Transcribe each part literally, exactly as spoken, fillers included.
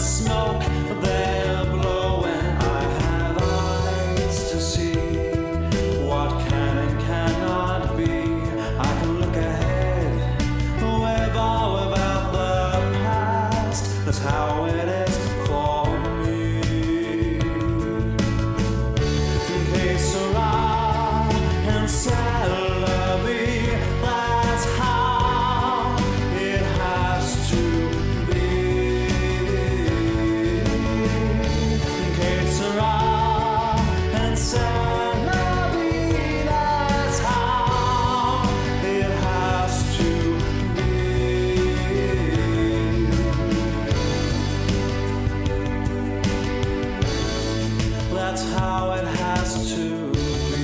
smoke they're blowing. I have eyes to see what can and cannot be. I can look ahead with or without the past. That's how it is for me. Que Sera and Sará, that's how it has to be. Que Sera and Sará, that's how it has to be. That's how it has to be.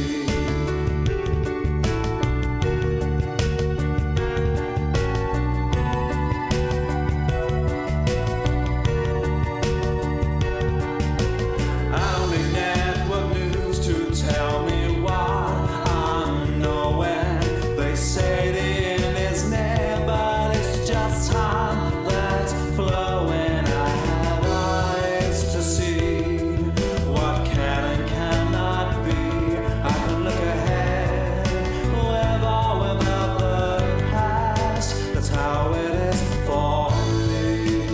I don't need network news to tell me what I'm knowing. They say the end is near, but it's just time that's flowing. I have eyes to see what can and cannot be. I can look ahead with or without the past. That's how it is for me.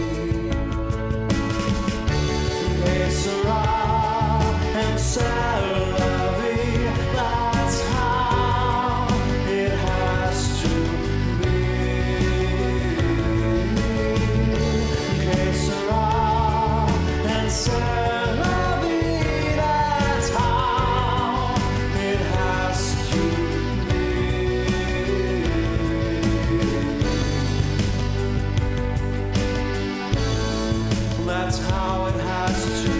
Que Sera and Sará, that's how it has to be. Que Sera and Sará, that's how it has to be. That's how it has to